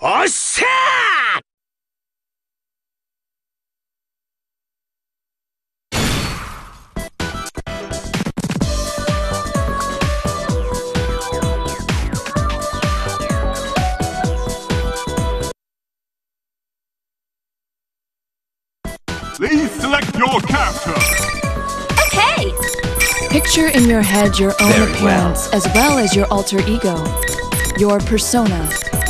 おっしゃー。 Please select your character. Okay! Picture in your head your own Very appearance as well as your alter ego, your persona.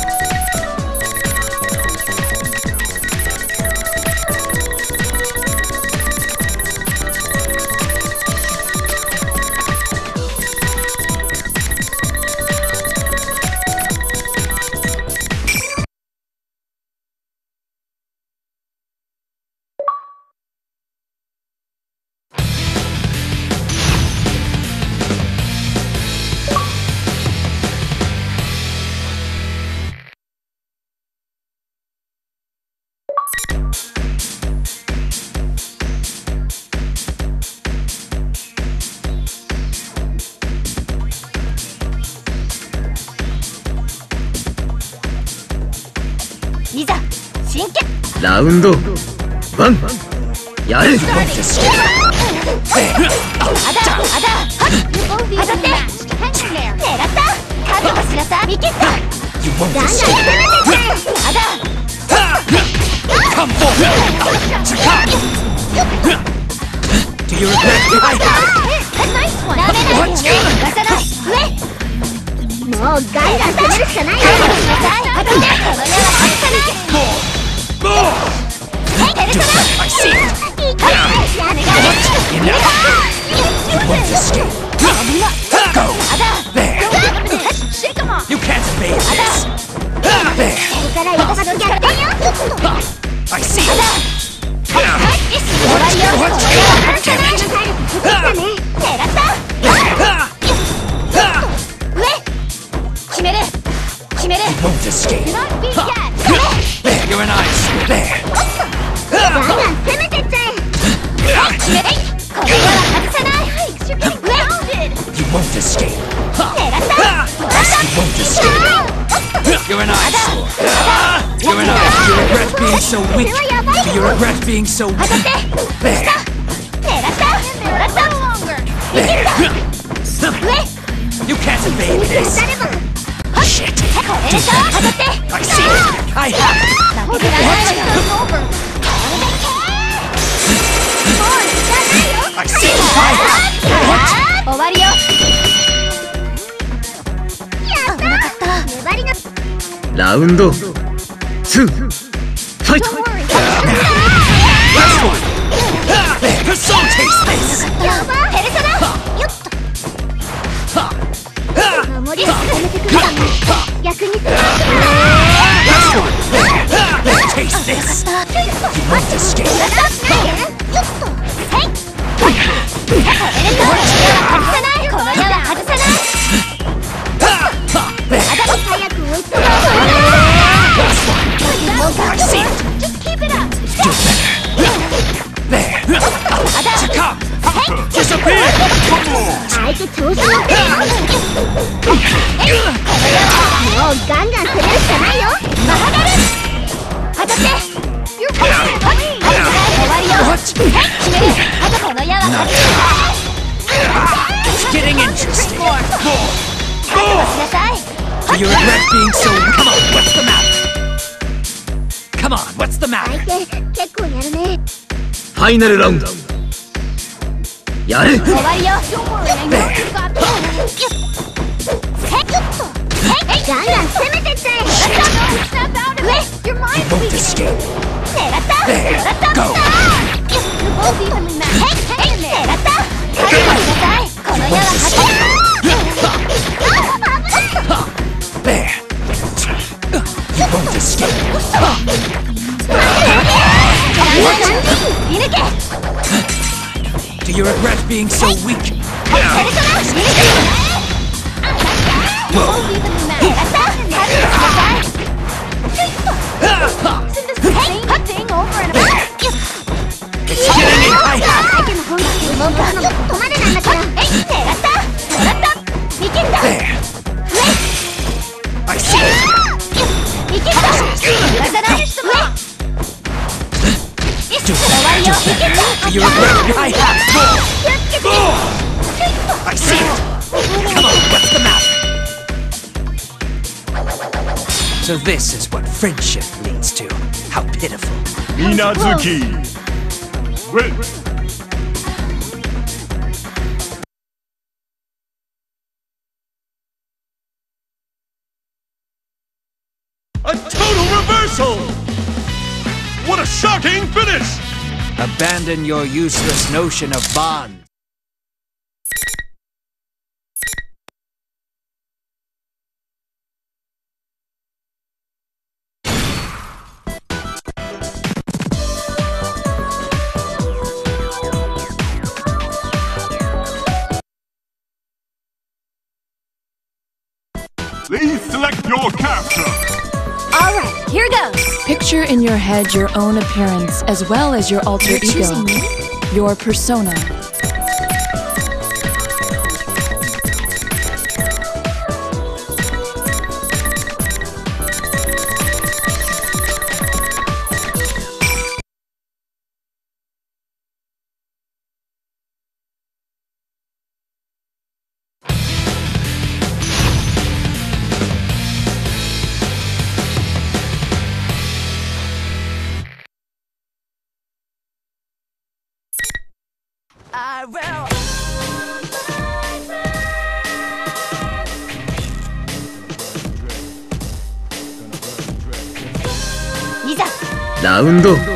라운드 1やれ。 もうガイガン攻めるしかないよ。 I see it. Go. There. You can't evade this. There. I see it. You won't escape. There, you're an ice. There. ガンガン攻めてっちゃえ。 You won't escape. You won't escape. You're an eyesore. You're an eyesore. You regret being so weak. Do you regret being so weak? There. There. You can't evade this. Shit. Do that. I see it. I have it. I see it. I have it. 終わりよ。やったー。粘りの。 ラウンド2ファイト。 Last one. There. So taste this. やばー。ペルソナ。よっと。守りを固めてくるかも。逆に。 Last one. There. Taste this. You won't escape. よっと。はい。 I see it. Do better. There. Come. Disappear. 相手調子乗ってる。もうガンガン攻めるしかないよ。マハガル。当たって。終わりよ。決める。あとこの矢は勝ち。 It's getting interesting. More. しなさい。 Do you regret being so? Come on. What's the matter? Come on. What's the 相 matter? 手結構やるね。 ファイナルラウンド。やれ。 終わりよ。ガンガン攻めてっちゃえ。 You won't escape. 狙った。 There. Go. この矢は勝ち。 There. You won't escape. 見抜け。 Do you regret being so weak? いけた。 Do you regret? I have more! I see it! Come on, what's the matter? So this is what friendship leads to. How pitiful. Minazuki. Win. A total reversal! What a shocking finish! Abandon your useless notion of bond. Please select your character. Alright, here goes. Picture in your head your own appearance as well as your alter You're ego, choosing me? your persona. I will. いざラウンド1フ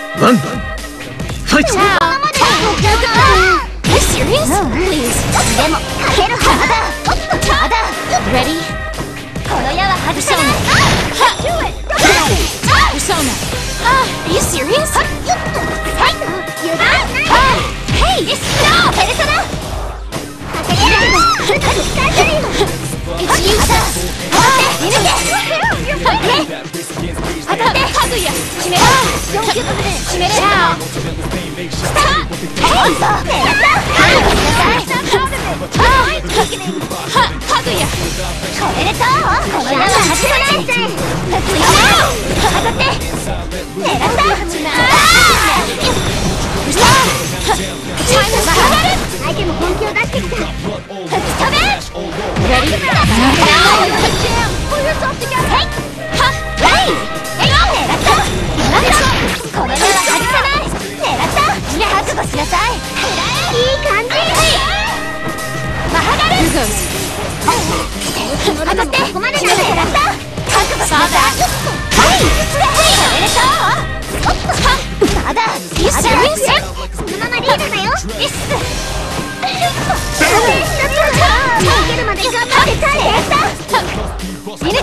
ァイト Are you serious? Please. でも勝てるはずだ。Ready? この矢は外さない。Persona. Are you serious? Hey! Stop! Persona! It's you, sir. Kaguya! 決めろ！Stop! Hey! Kaguya! おめでとう！この矢は外さない！当たって！狙った！相手も本気を出してきた。吹き飛べ！Ready? Pull yourself together. Hey! Ha! Hey! 狙った！この矢は外さない！狙った！覚悟しなさい！いい感じ！マハガル！当たって！ここまでなんだ！狙った！覚悟しなさい！はい！おめでとう！まだ！You serious? そのままリードだよ！いっす！逃げるまで頑張って耐えた！見抜け！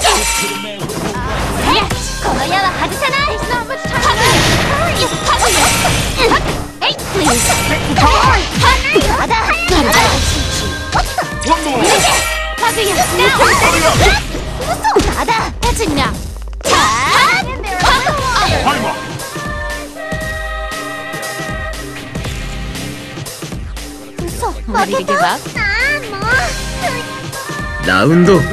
この矢は外さない！ハグよ！えい！プリーズ！まだ！見抜け！ハグよ！まだ！That's enough! タイマー。 負けた？ ラウンド2ゴー！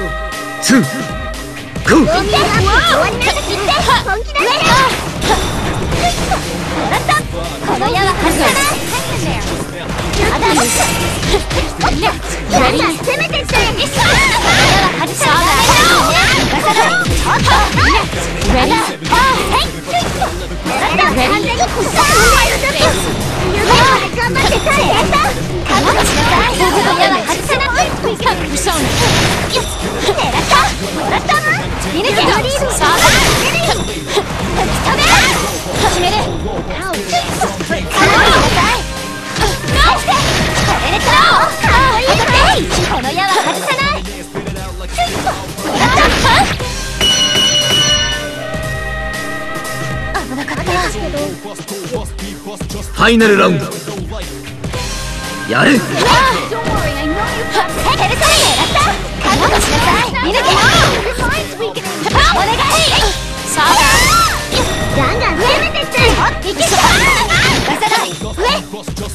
終わりなさいって本気出してこの矢は外さないまだReady? 攻めてってこの矢は外さないReady? 完全にこっち夢まで頑張って耐えた覚悟しなさいこの矢は外さないPersona 狙ったもらった見抜けさあ決めるこの矢は外さない危なかったファイナルラウンドやれ！ ペルソナ狙った覚悟しなさい見抜けお願いさあガンガン攻めてっていけそうガサだ上狙った覚悟しな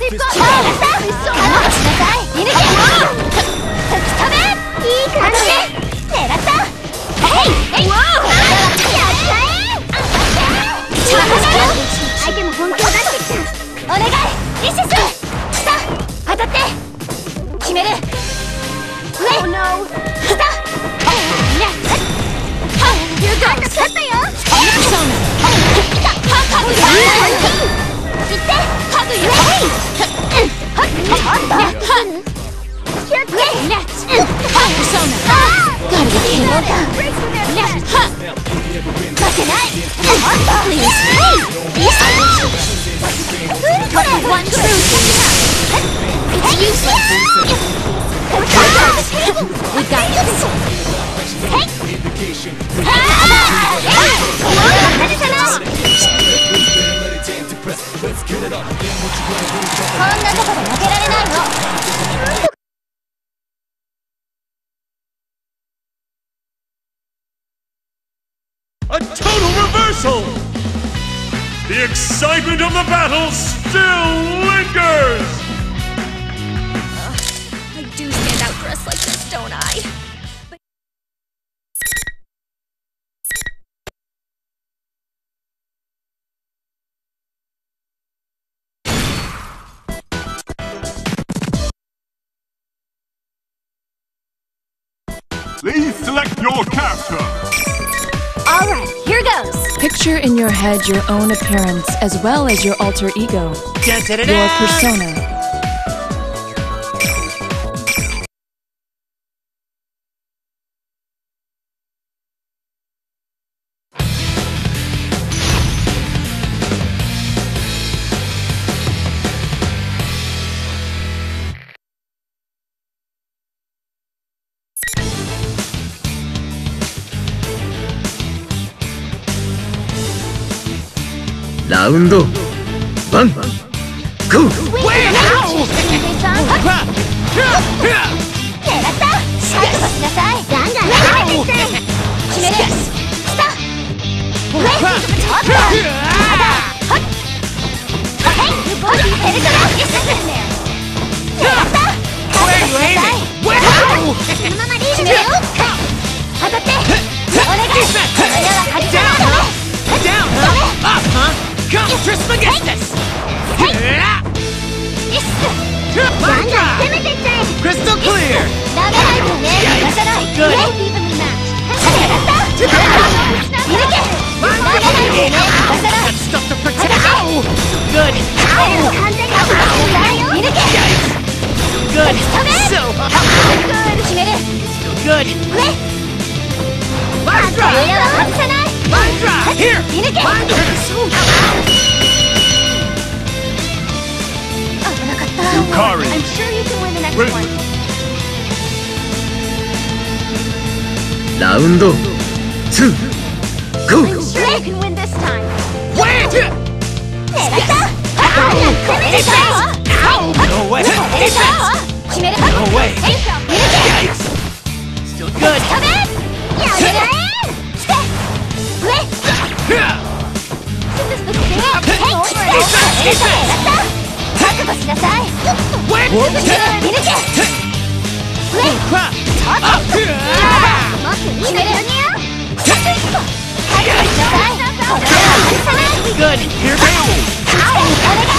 さい見抜け吹き飛べいい感じ狙ったヘイやった相手も本気を出してきたお願い Gotta be kidding. One true It's useless. We got this. A total reversal! The excitement of the battle still lingers! I do stand out dressed like this, don't I? Please select your character! Alright, here goes! Picture in your head your own appearance as well as your alter ego, your persona. 라운드 1 GO! Crystal clear! Good. That's stuff to protect! Ow! Good! Good! So... Still good! Mandra! Here! Yukari! I'm sure you can win the next Wait. one. ラウンド2 GO! I'm sure you can win this time. Wait! No way! No way! Yikes! Still good! Good! Here goes!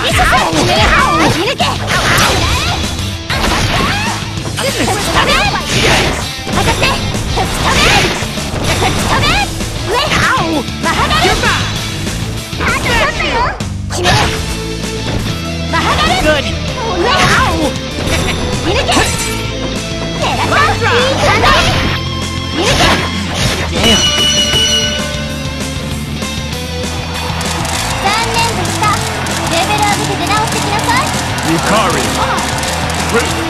Good! Yukari! Wait.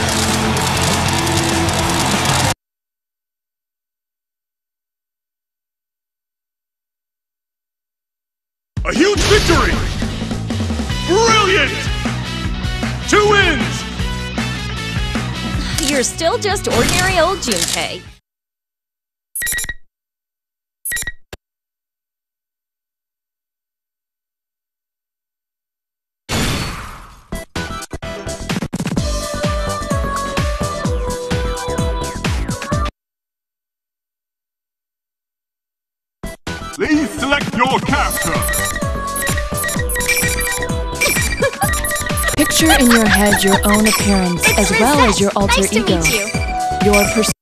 A huge victory! Brilliant! 2 wins! You're still just ordinary old Junpei. Please select your character! Picture in your head your own appearance as well as your alter Nice to ego, meet you. your persona.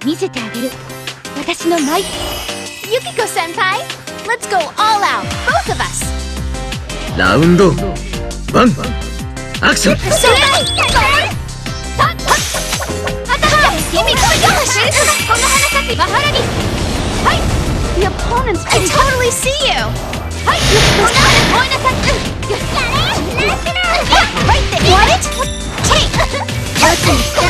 見せてあげる私のマイ Yukiko senpai Let's go all out both of us ラウンド1アクション The opponent's I totally see you! Right there! What? Take! Next!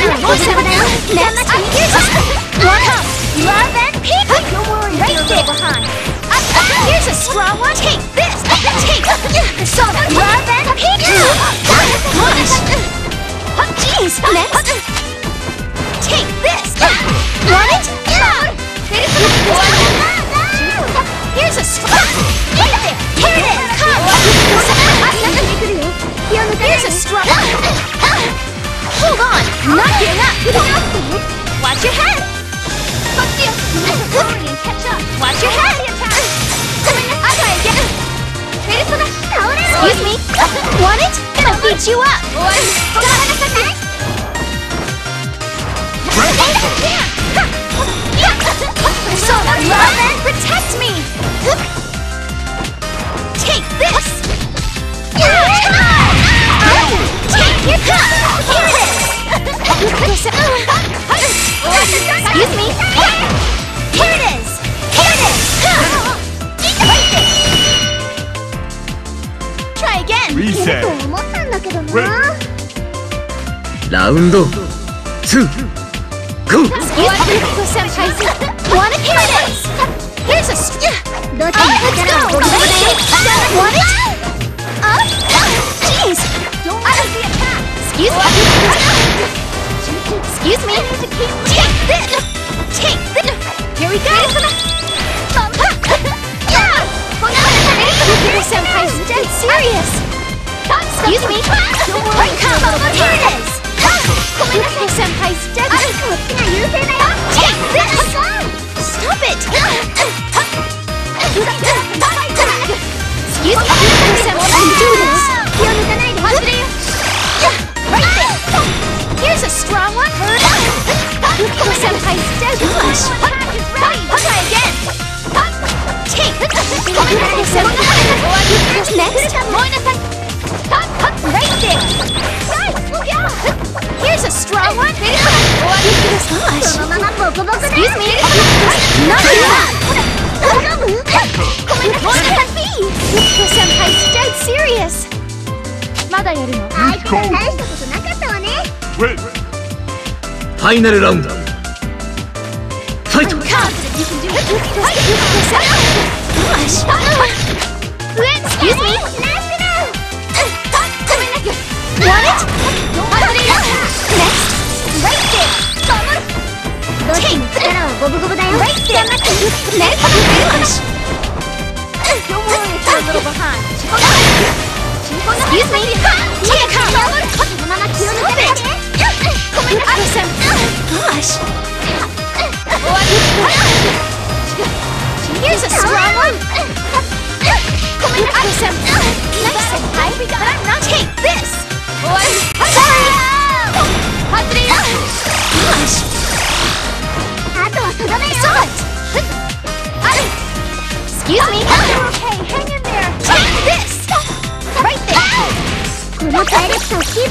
One up! Love and peek! Right there! Here's a strong one! Take this! Take! Love and peek! Jeez! Next! Take this! Want it? Here's a strong right there! Here it is! Come! Here's a strong hold on! Not getting up! Watch your head! Catch up! Watch your head! I'll try again! Excuse me! Want it? Gonna beat you up! So love and protect me! Take this! Take your cup! Here it is! Excuse me! Here it is! Here it is! Try again! Reset. Wait. ラウンド2 GO! Excuse me, senpai. Want it? Here it is. Here's a let's go. Want it? Jeez. Don't let the attack. Excuse me. Excuse me. Take this. Take this. Here we go. Senpai's dead serious. Excuse me. Right, come. Here it is. Yukiko senpai's dead. Take this! Stop it! Excuse me, Yukiko senpai, do this! Right there! Here's a strong one! Yukiko senpai's dead. Gosh! I'll try again! Take! Yukiko senpai! Next! Right there! Here's a strong one! Gosh! Excuse me! Not enough! Yukiko senpai's dead serious! まだやるの？ 大したことなかったわね。Wait. ファイナルラウンドファイト I'm confident you can do it! Yukiko senpai! Gosh! Excuse me! Want it? Next! Right there! Take this! Right there! Next! Don't worry if you're a little behind. Excuse me! Take a cup! Stop it! Gosh! Here's a strong one! Nice senpai, but I'm not. Take this! Sorry! Gosh! Saw it! Excuse me! Okay, hang in there! Take this! Right there! We'll protect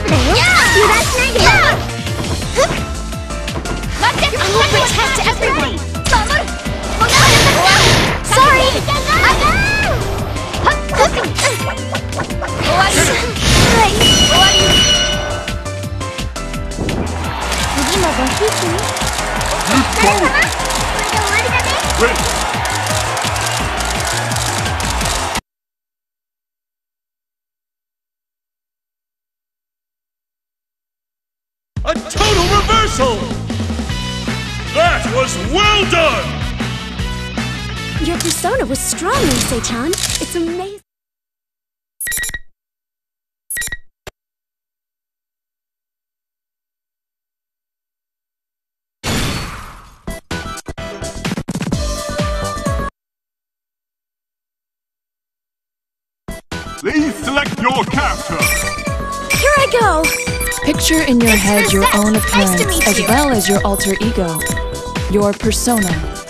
everyone! Sorry! Wait. A total reversal! That was well done! Your persona was strong, Issei-chan. It's amazing. Please select your character. Here I go. Picture in your head your own appearance meet as you. well as your alter ego. Your persona.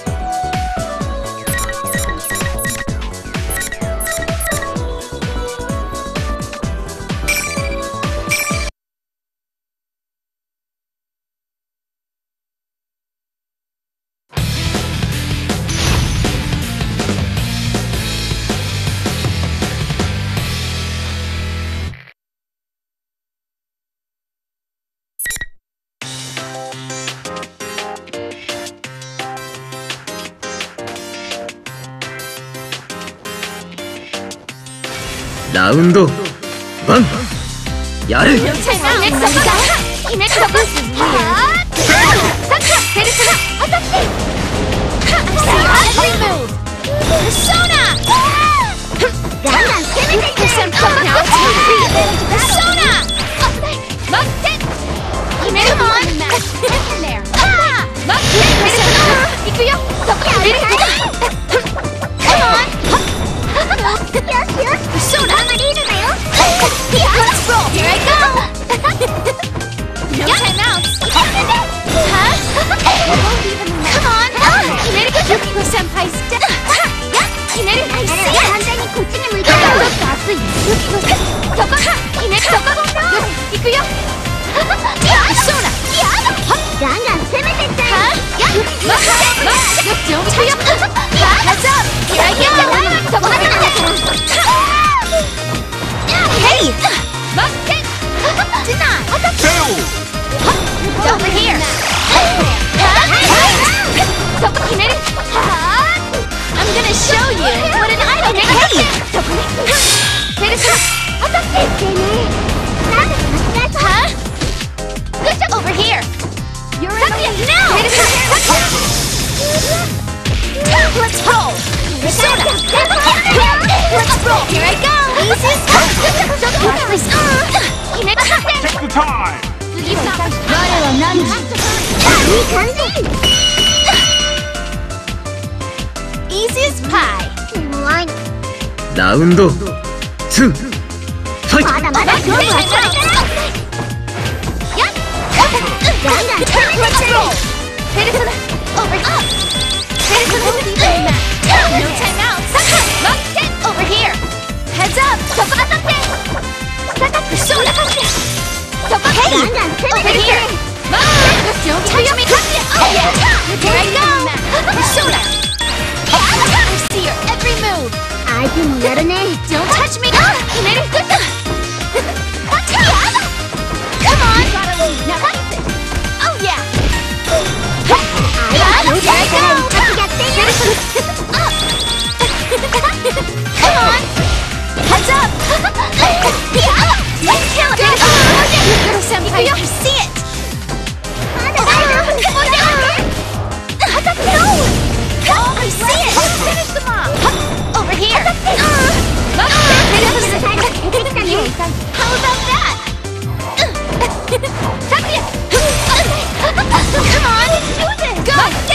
라운드 1 やれ Easiest pie. ラウンド2ファイト Don't touch me! Come on! Oh yeah! Here I go! Come on! Heads up! Let's kill it! Little senpai, I see it! Oh, I see it! Finish them off! Over here! How about that? Come on! Go!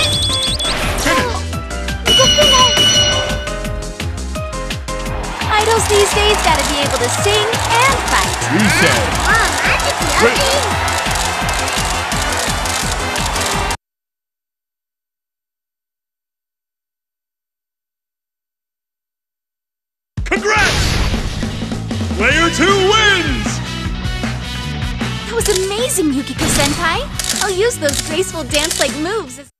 Idols these days gotta be able to sing and fight. Congrats! Player 2 wins! That was amazing, Yukiko-senpai! I'll use those graceful dance-like moves as...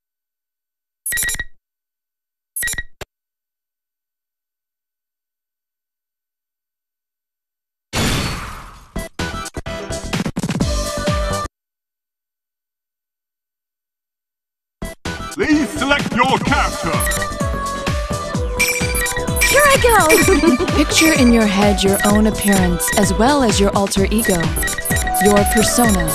Please select your character! Here I go! Picture in your head your own appearance as well as your alter ego, your persona.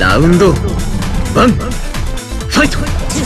ラウンドワンファイト。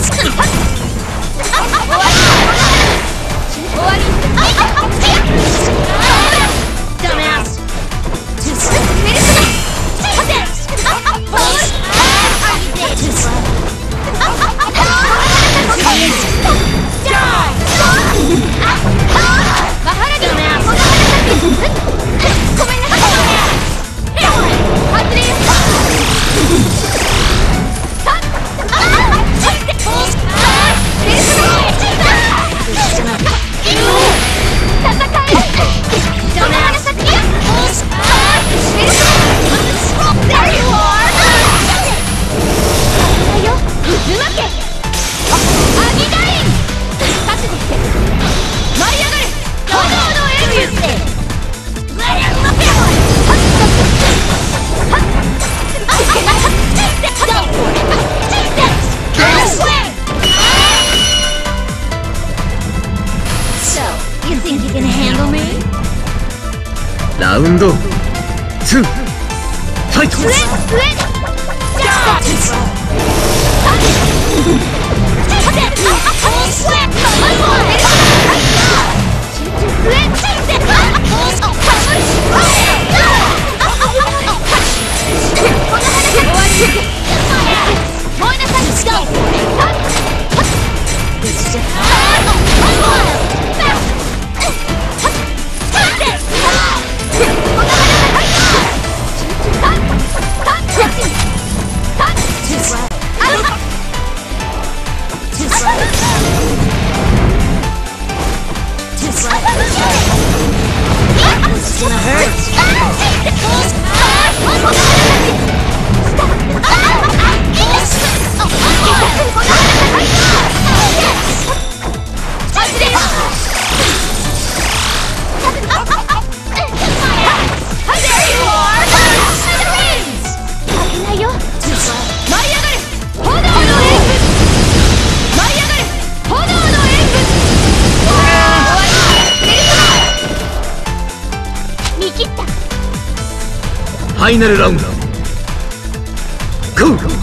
ラウンドツーファイト。ファイナルラウンドゴー。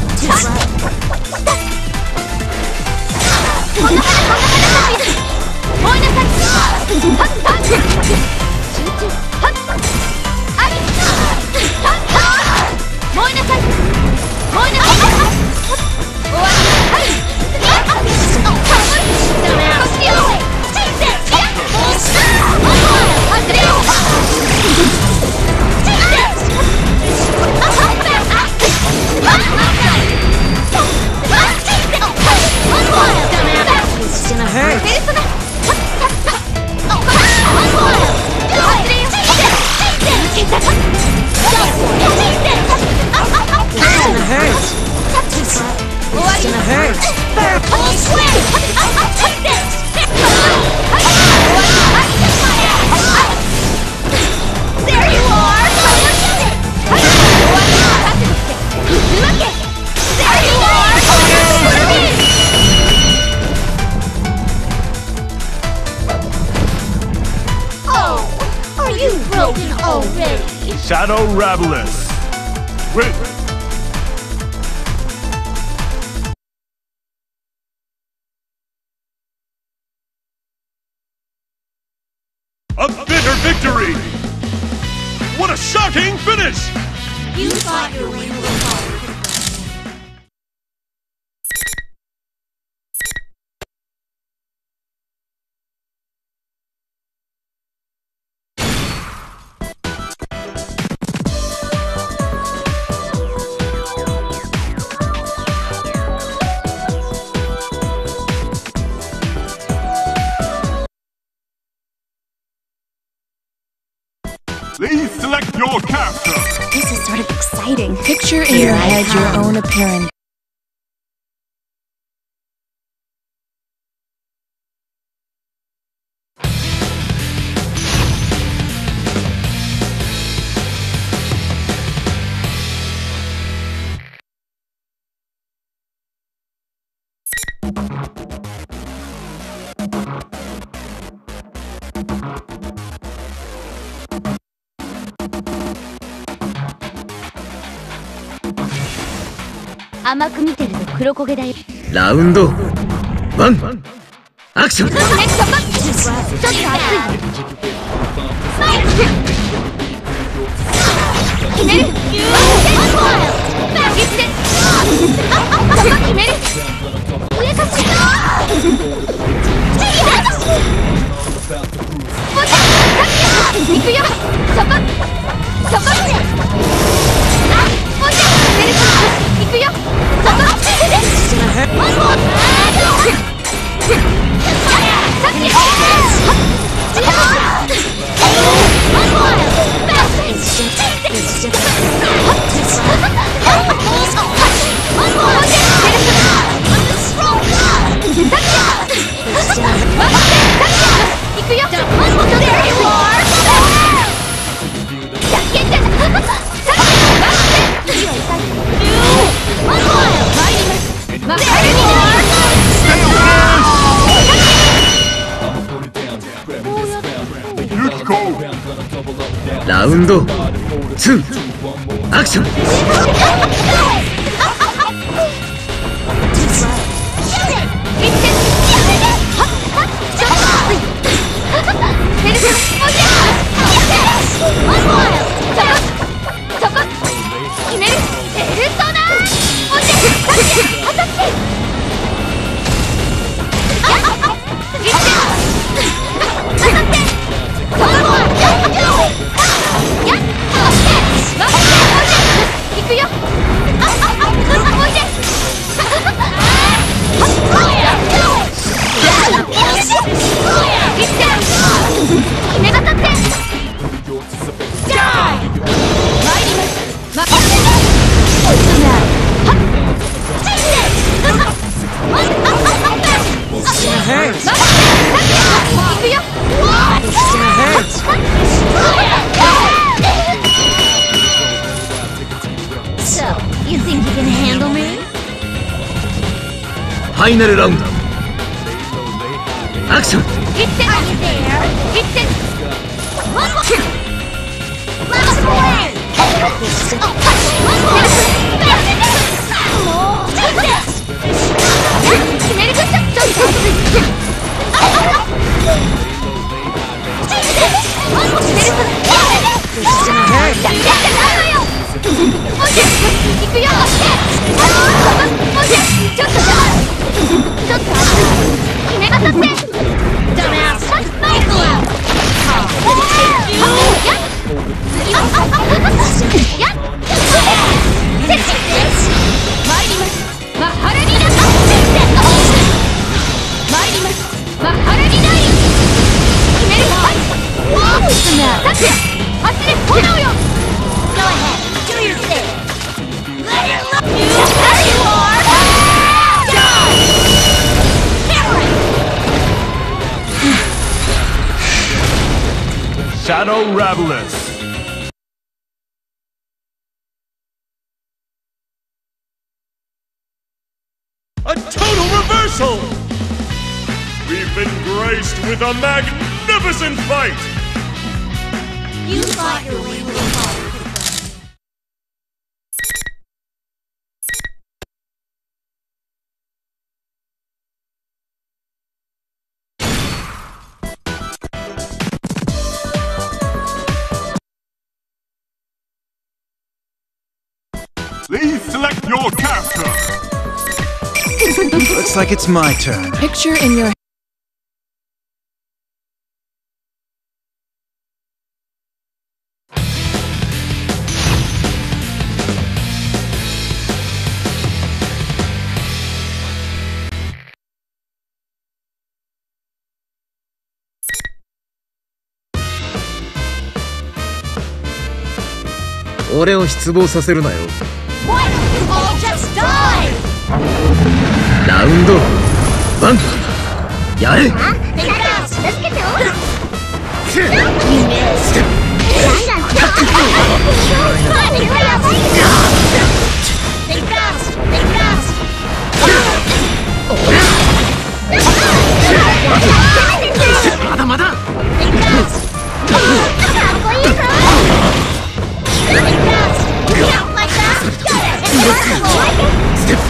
Shadow Ravelous win. A bitter victory! What a shocking finish! You thought your win was hard. Please select your character. This is sort of exciting. Picture in your head your own appearance. 甘く見てると黒焦げだよ。 ラウンド1アクション。 ちょっと熱い。決める。決める。上かしら。行くよ。そこ。もうちょっと決める。行くよ。そこ。 ラウンド2アクション。ファイナルラウンドアクション。 Shadow Ravelous. A total reversal! We've been graced with a magnificent fight! You fought your way with a Please select your character! Looks like it's my turn. Picture in your 俺を失望させるなよ。ラウンド1やれ。まだまだ。ステップ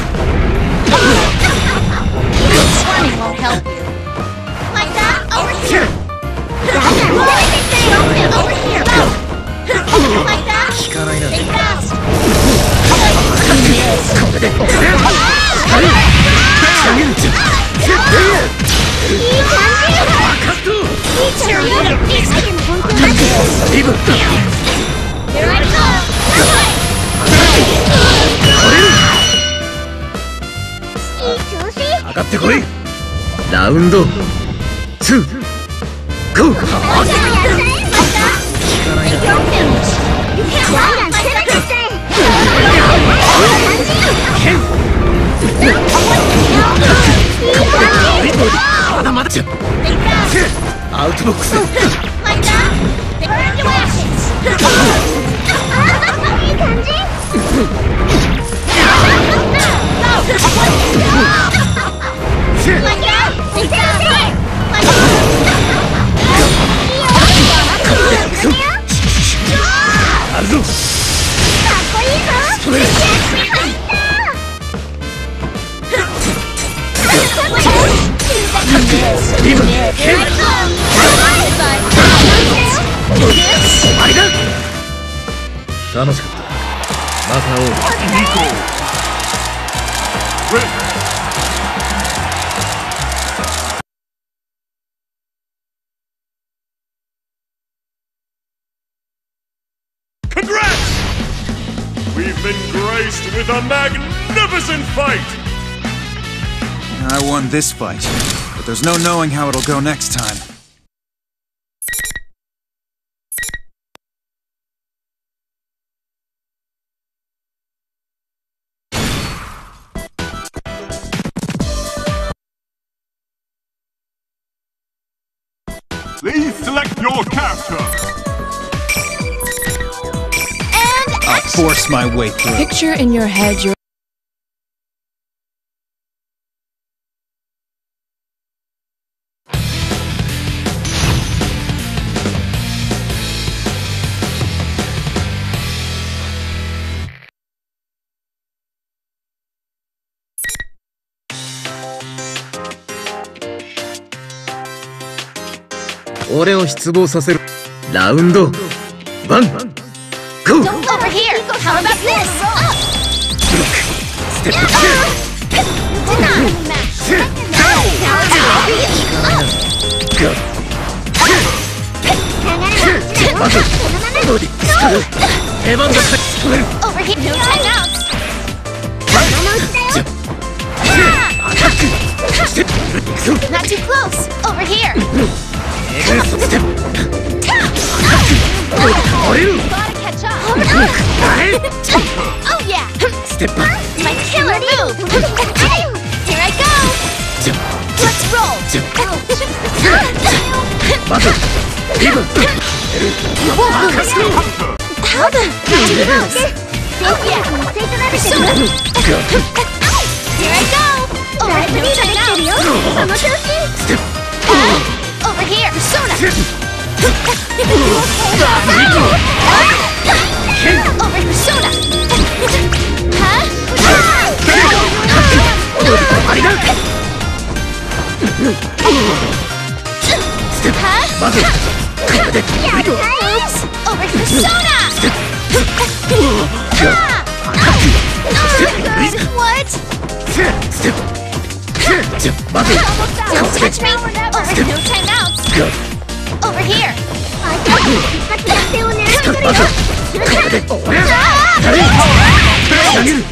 かってこい。ラウンド2ゴー。まだまだアウトボックス。あるぞ。楽しかった。また会おう。 Congrats! We've been graced with a magnificent fight! I won this fight, but there's no knowing how it'll go next time. Please select your character! I'll force my way through. Picture in your head your 俺を失望させる。ラウンド1ゴー。 Over here! How about this? Up! ステップまずボディスカルエヴァンが止める。 Over here! No time outs! アタックそして Not too close! Over here! ステップ降りる。 Gotta catch up! はい Oh yeah! ステップ My killer move! Here I go! Let's roll! まずリブ How the? Not too close! Oh yeah! Persona! Here I go! Over no time outs! ステップ Over here! Persona! Over Persona! Huh? ありだ。 Huh? まずこれでリブ Oops! Over Persona! What? ステップまず Don't touch me! Over no time outs! Over here! まずこれで俺は投げる。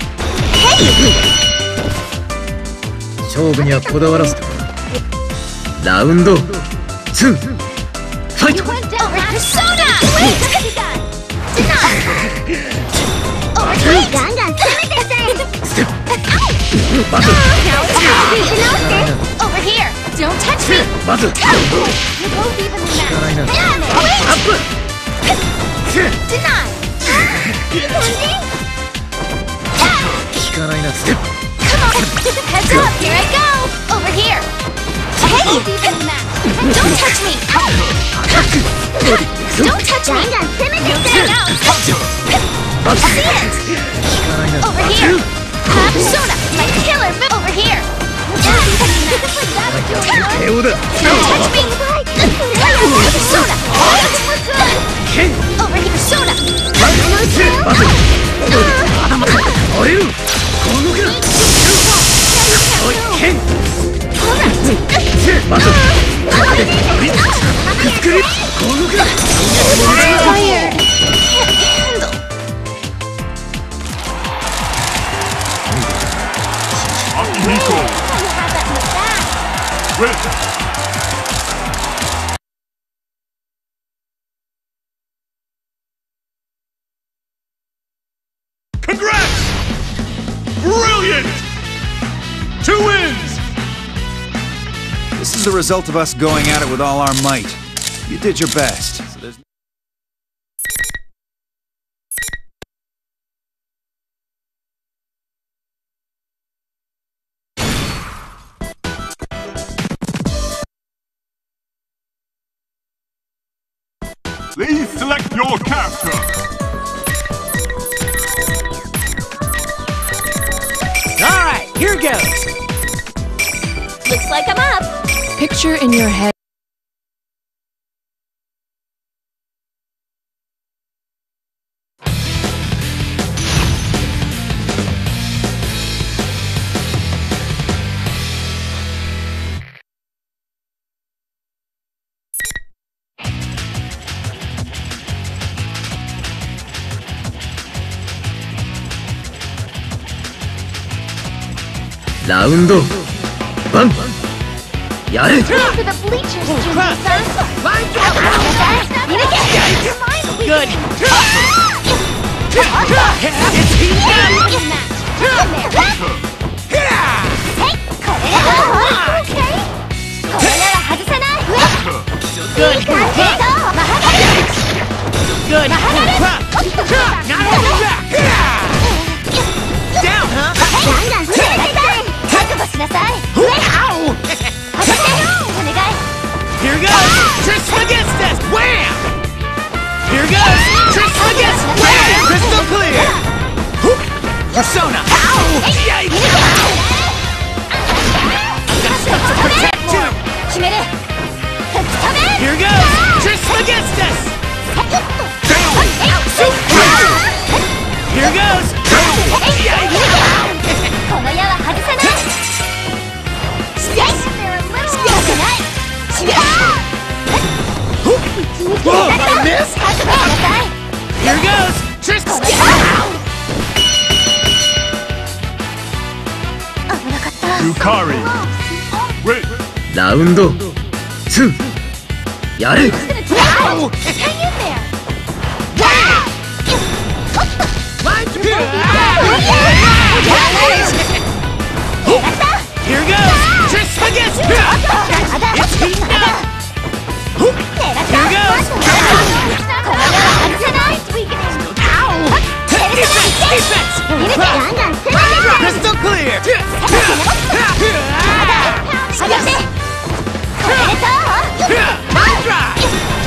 勝負にはこだわらずと。ラウンド2ファイト。 Over Persona! Deny! Over here! ステップまず Now it's over here! Don't touch me! まず You won't even match! アップ Deny! 効かないな。ステップ Come on! Heads up! Here I go! Over here! Hey! Don't touch me! Don't touch me! No time out! まず See it! 効かないな。 Over here! Persona! My killer move! Over here! 手をだ。 Don't touch me! Persona! Over here! Persona! まずまだまだ折れる。この動きだ。おいケン。まずここでブリッジくっつける。この動きだ。 Tired! Can't handle! Akihiko! wins. Congrats! Brilliant! 2 wins! This is the result of us going at it with all our might. You did your best. So there's Please select your character. Alright, here goes! Looks like I'm up. Picture in your head. 라운드 1 やる To the bleachers, Junior-san. Good! Good! Good! Down, huh? 覚悟しなさい。 Ow! 当たってお願い。 Here goes! Trismegistus! Wham! Here goes! Trismegistus! Wham! Crystal clear! Persona! Ow! Yikes! Got stuff to protect too! 決める。吹き飛べ。 Here goes! Trismegistus! Here goes! Yikes! この矢は外さない。少ない。しめた。 Whoa! I missed! 覚悟しなさい。 Here goes! Trismegistus! 危なかった。 Yukari wins. ラウンド2やる Hang in there. Here goes! Trismegistus! It's heating up! Here goes! Ow! Defense! Crystal clear! Mind drive!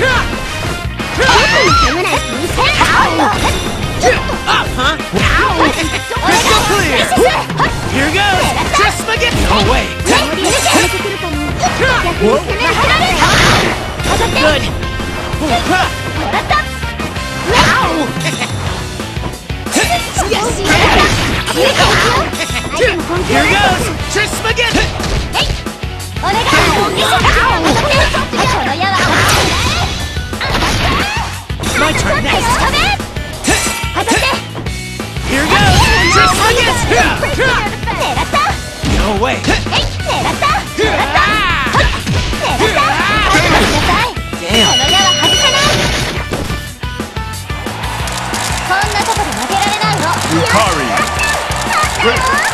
Up, huh? Ow! Crystal clear! Here goes! Trismegistus! No way! Good! Ow! Here goes! Trismegistus! My turn next! Here goes! Trismegistus! No way! Yukari wins.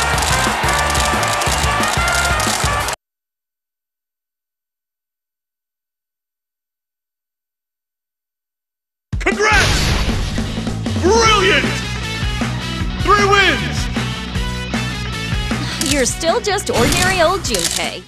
Congrats! Brilliant! 3 wins! You're still just ordinary old Junpei.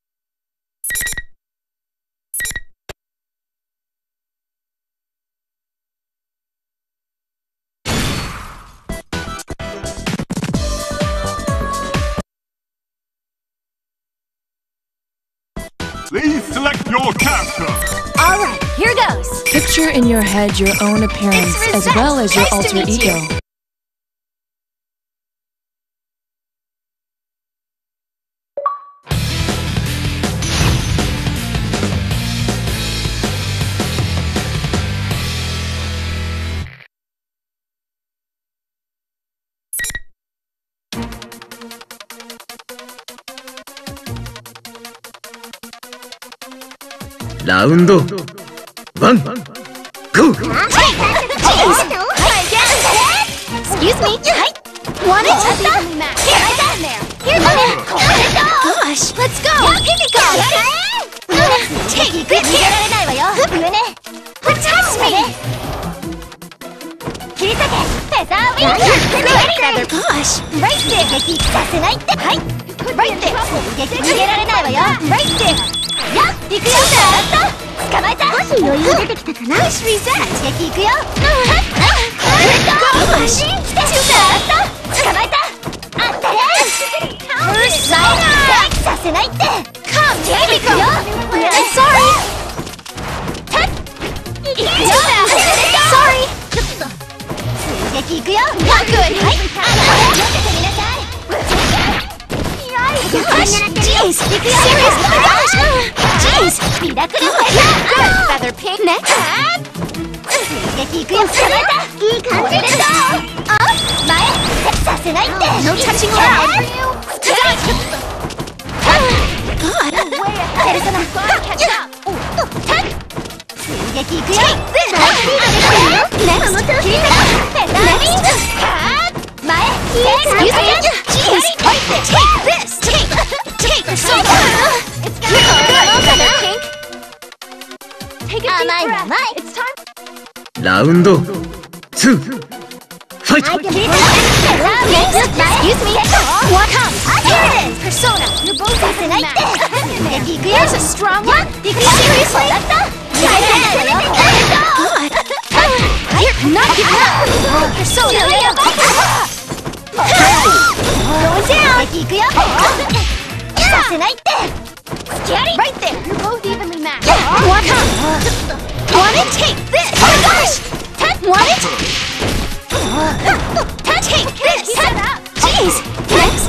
Please select your character. Alright, here goes. Picture in your head your own appearance It's as Rosette. well as your Nice to alter meet you. ego. ラウンドワンゴー。 Excuse me. Want it? Here, gosh, let's go. Take this. Protect me. Gosh, right there. Right there. Right there. Push reset. Gosh, too bad. Come, here we go. I'm sorry. Sorry. Not good. Gosh, jeez. Serious. Jeez. Feather pink. Next. No touching around. God. Catch up. Take this. Next. Excuse me. Jeez. Right there. Take this. Take this. So it's gonna go. Take a deep breath. It's time. ラウンドツーファイト。 Excuse me. What comes? Here it is. Persona. You're both There's a strong one. Seriously? God. You're not giving up. Persona. Going down. Right there. You're both evenly matched. What comes? Want it? Take this. Oh my gosh. Want it? Take this! Jeez! Next!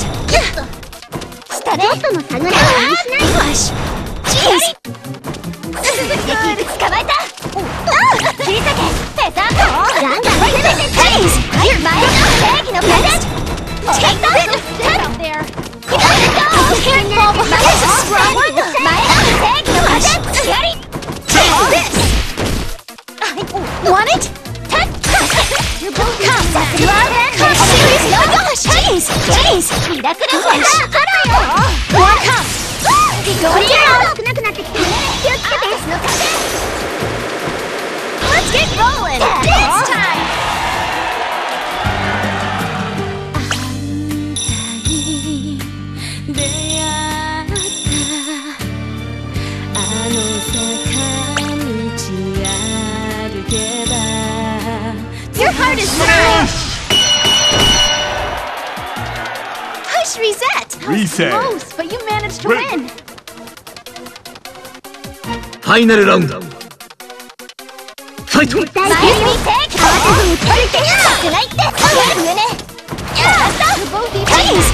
Gosh! Jeez! This isn't good! Jeez! Here! Next! Take this! Out there! I can't fall behind this strong one! Take this! Want it? You're both come! Come! Seriously? Oh my gosh! Jeez! One come! Going down! Let's get rolling! Dance time! Your heart is mine! Push reset! Reset. Close, but you managed to win! ファイナルラウンドファイト。 Excuse me? Please!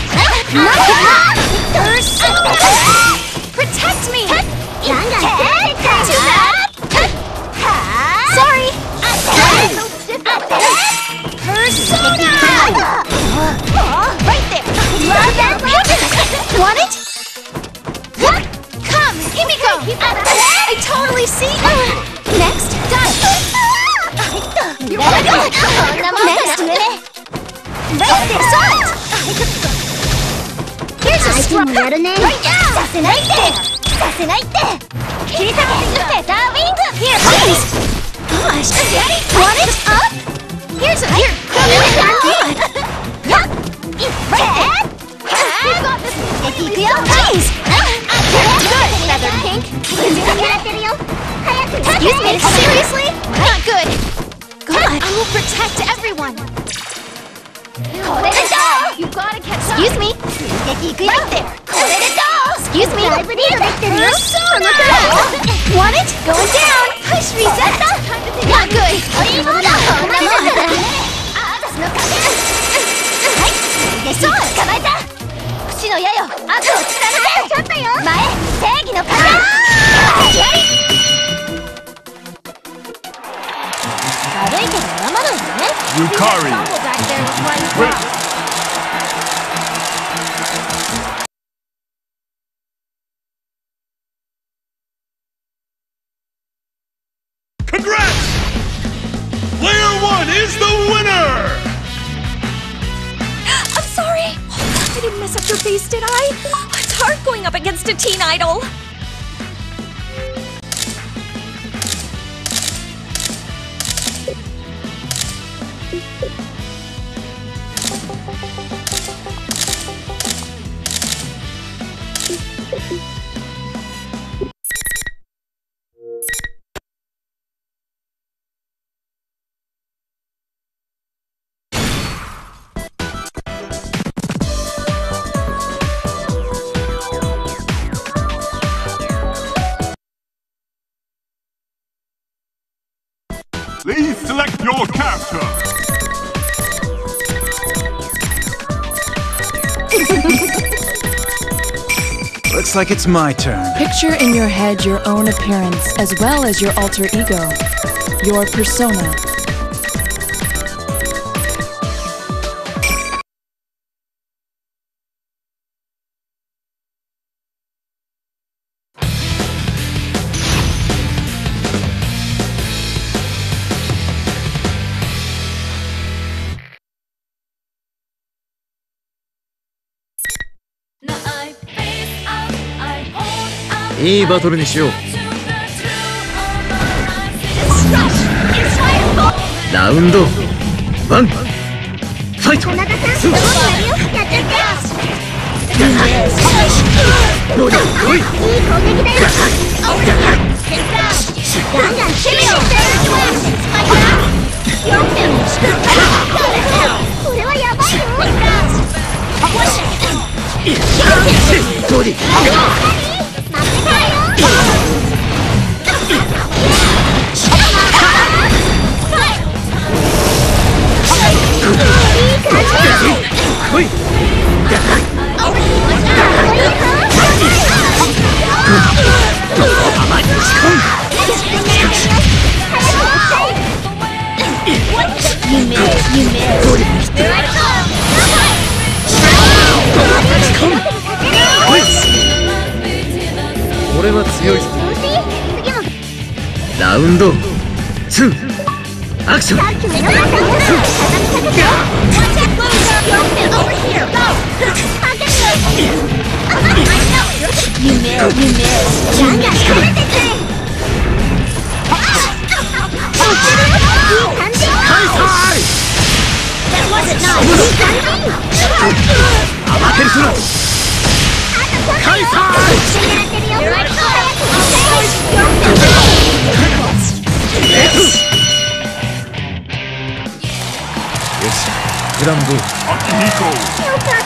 Protect me! Too bad! Sorry! Persona! Right there! Want it? Come, Himiko! I totally see! Next, done! You're right! Next! Right there! Saw it! Here's a strong... Right there! Here, please! Gosh! Want it? Up? Here's a... Here! Good! Right there! You got this! Jeez! Good, Feather Pink! Excuse me? Seriously? Not good! God, I will protect everyone! You gotta catch up! Excuse me? Right there! Excuse me? Persona! Want it? Going down! Push reset! Not good! Saw it! 口の矢よ！後をつられて！ちょっとよ！前！正義の風！悪いけど生なんだね。 Yukari. didn't mess up your face, did I? It's hard going up against a teen idol. Please select your character. Looks like it's my turn. Picture in your head your own appearance as well as your alter ego, your persona. Now いいバトルにしよう。ラウンド1、ファイト。俺は強いぞ。ラウンド2、アクション。グランド。 Akihiko.